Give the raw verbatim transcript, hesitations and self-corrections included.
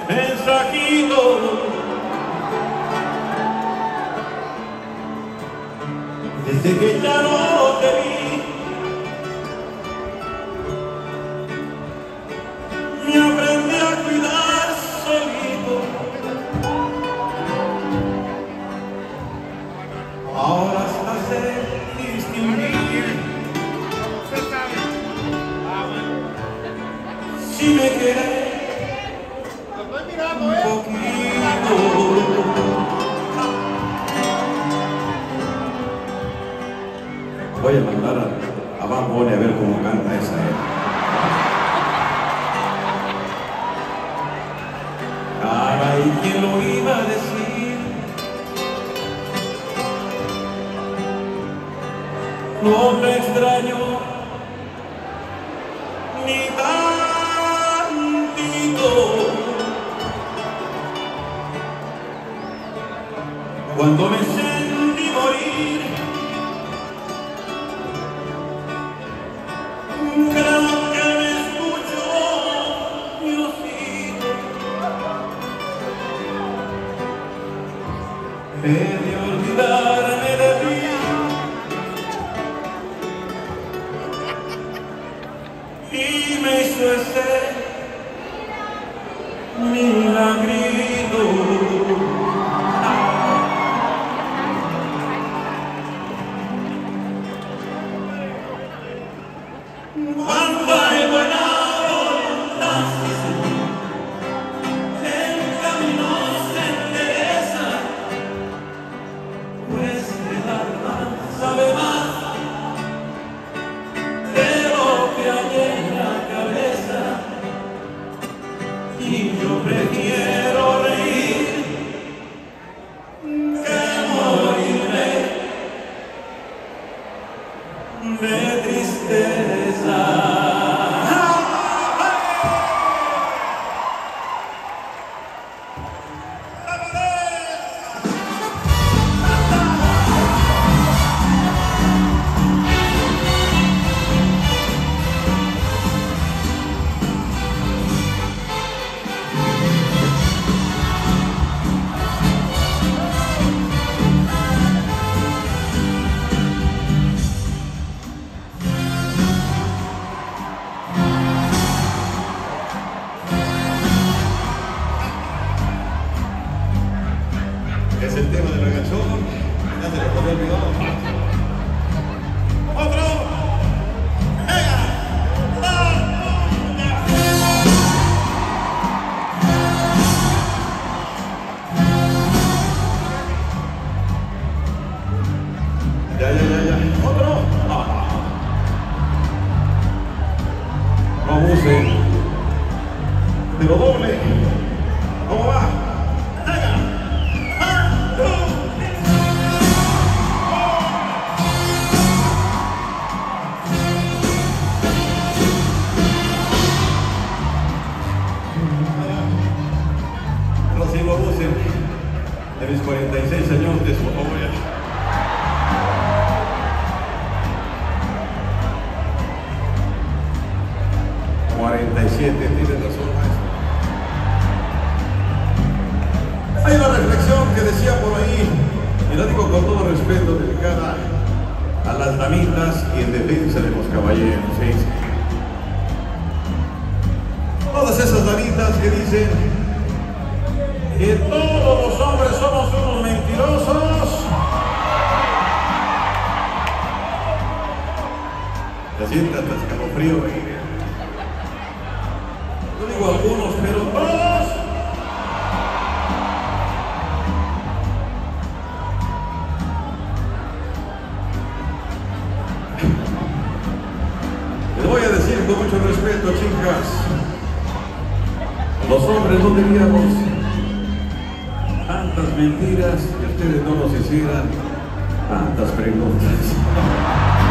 mensajito. Desde que ya no te vi, me aprendí a cuidar solito. Ahora hasta sé distinguir si me quieres un poquito. Voy a mandar a, a Bad Bunny a ver cómo canta esa. ¿eh? Caray, ¿quién lo iba a decir? No te extraño ni tantito. Cuando me sentí morir, creo que me escuchó Diosito. He de olvidarme de ti, y me hizo ese milagrito. Cuando hay buena voluntad, el camino se endereza, pues el alma sabe más de lo que hay en la cabeza, y yo prefiero reír que morirme de tristeza. Es el tema del reggaetón, ya se le podía olvidar. ¡Otro! ¡Venga! Ya, ya, ya, ya. ¡Otro! Ah. No abusen. Pero doble. ¿Cómo va? De mis cuarenta y seis años de su novia. cuarenta y siete, tienes razón, maestro. Hay una reflexión que decía por ahí, y la digo con todo respeto, dedicada a las damitas y en defensa de los caballeros. ¿Sí? Todas esas damitas que dicen que todos los hombres somos unos mentirosos. Se siente hasta escalofrío, ¿eh? No digo algunos, pero todos. Les voy a decir con mucho respeto, chicas, los hombres no diríamos tantas mentiras que ustedes no nos hicieran tantas preguntas.